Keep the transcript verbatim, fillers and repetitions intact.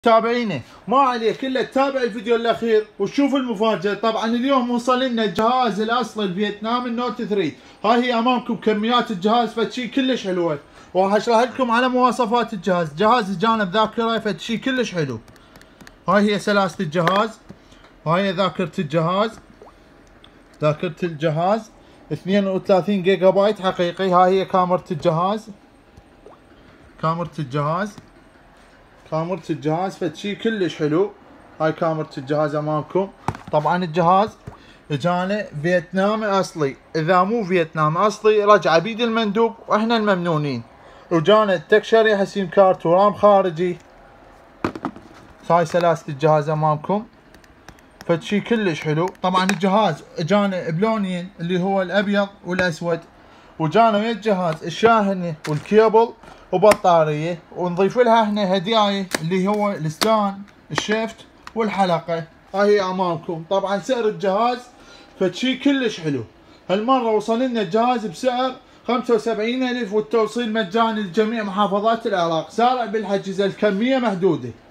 تابعينه ما عليك الا تتابع الفيديو الاخير وتشوف المفاجاه. طبعا اليوم وصل لنا الجهاز الاصلي الفيتنامي النوت ثلاثة. هاي هي امامكم كميات الجهاز، فشي كلش حلوه، وراح اشرح لكم على مواصفات الجهاز. جهاز جانب ذاكره، فشي كلش حلو. هاي هي سلاسه الجهاز، هاي هي ذاكره الجهاز. ذاكره الجهاز اثنين وثلاثين جيجا بايت حقيقي. هاي هي كاميرا الجهاز، كاميرا الجهاز كاميرا الجهاز فشي كلش حلو. هاي كاميرا الجهاز امامكم. طبعا الجهاز اجانا فيتنامي اصلي، اذا مو فيتنامي اصلي رجع بيد المندوب واحنا الممنونين. وجانا تك شريحه سيم كارت ورام خارجي. هاي سلاسه الجهاز امامكم، فشي كلش حلو. طبعا الجهاز اجانا بلونين اللي هو الابيض والاسود، وجانا ويا الجهاز الشاحنه والكيبل وبطاريه، ونضيف لها احنا هدايا اللي هو الاسلان الشيفت والحلقه. هاي هي امامكم. طبعا سعر الجهاز فشي كلش حلو. هالمره وصل لنا الجهاز بسعر خمسة وسبعين ألف، والتوصيل مجاني لجميع محافظات العراق. سارع بالحجز، الكميه محدوده.